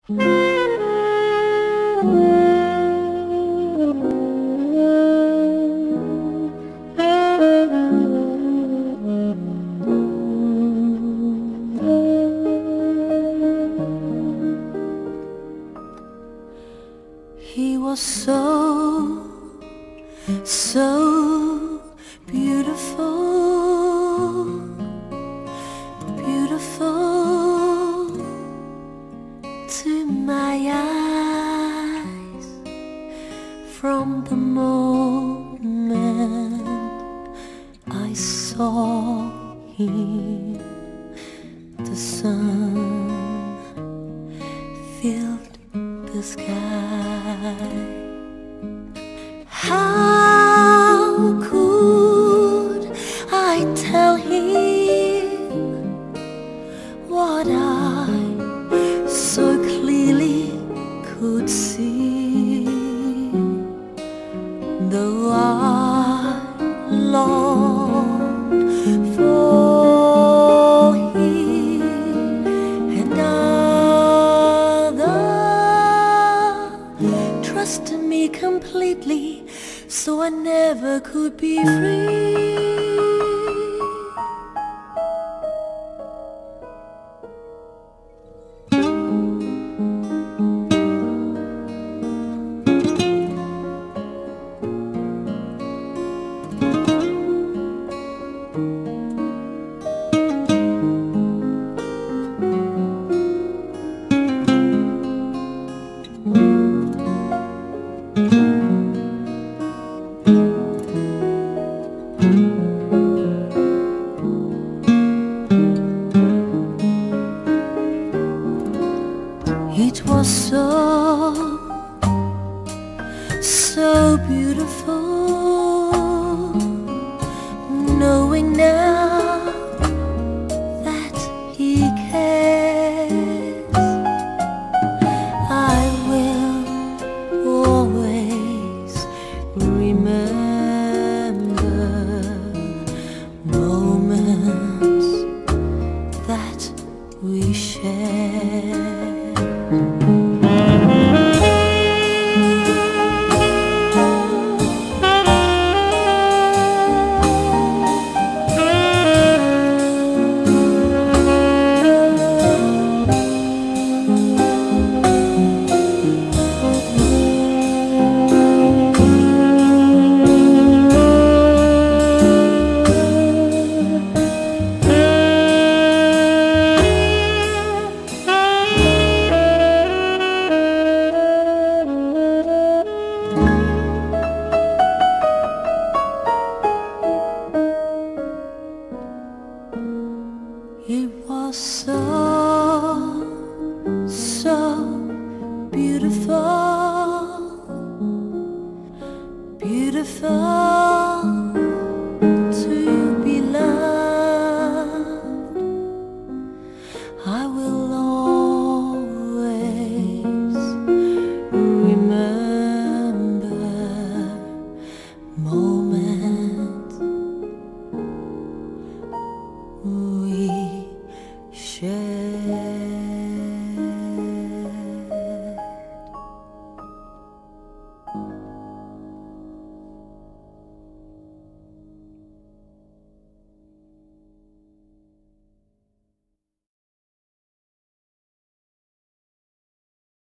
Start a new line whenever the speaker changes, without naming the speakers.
He was so beautiful, beautiful to my eyes. From the moment I saw him, the sun filled the sky. How could I tell him what I so clearly could see? Though I longed for him and other trusted me completely, so I never could be free. It was so beautiful, knowing now that he cares. I will always remember moments that we shared. It was so beautiful, beautiful to be loved. I will always remember moments we share.